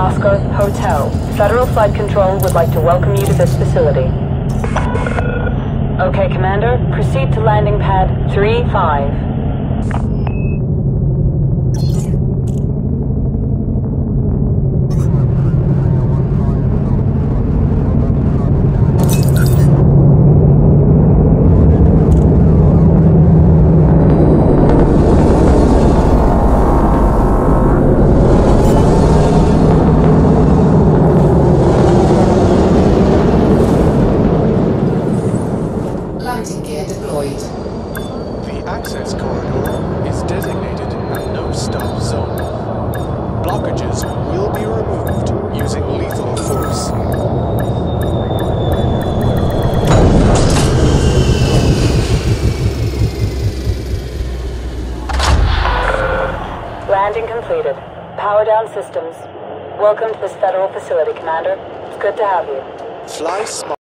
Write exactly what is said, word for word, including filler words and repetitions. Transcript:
Oscar Hotel. Federal Flight Control would like to welcome you to this facility. Okay, Commander, proceed to landing pad three five. Landing gear deployed. The access corridor is designated a no-stop zone. Blockages will be removed using lethal force. Landing completed. Power down systems. Welcome to this federal facility, Commander. It's good to have you. Fly smart.